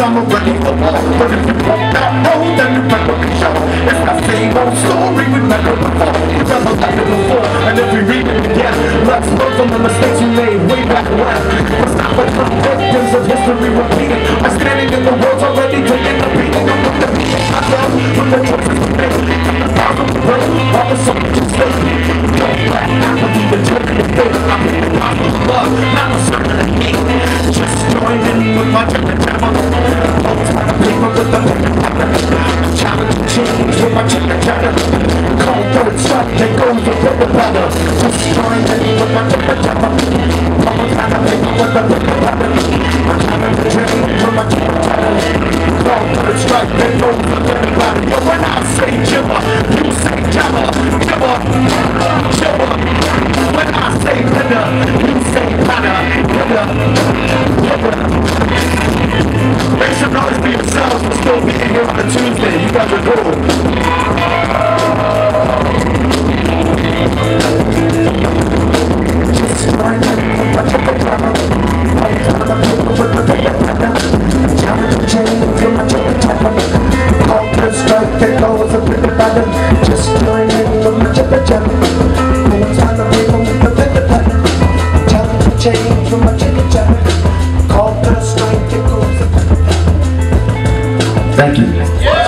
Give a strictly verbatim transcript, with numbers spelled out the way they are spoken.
I'm already a wall. But if you walk that road, then you better be sure it's the same old story we never before. We've never done it before, and if we read it again, let's learn from the mistakes we made way back when. Let's not become victims of history repeating. I'm standing in the world's already taking the beating. I'm from the beating I love, from the choices we make, from the thousand break, all the songs you say. Don't let apathy determine the fate. I'm in the gospel of love, not a sermon of hate. Just join in with my jabber jabber. Always got a paper with the paper paper. I'm challenging change with my jabber jabber. Cold third strike, take over the paper paper. Just join in with my jabber jabber. Always got a paper with the paper paper. I'm challenging change with my jabber jabber. Cold third strike, take over the paper paper. But when I say jibber, you say jabber, jibber, jibber. When I say pinner, you say panner, pinner, pinner. Make some noise for yourselves for still being here on a Tuesday. You guys are cool. Just join in with my jibber jabber. All the time I'm here with my paper paper. Challenge change with my jibber jabber. Call the strike, there goes a paper paper. Just join in with my jibber jabber. All the time I'm here with my paper paper. Challenge change with my jibber jabber. Call the strike, there goes a paper paper. Thank you.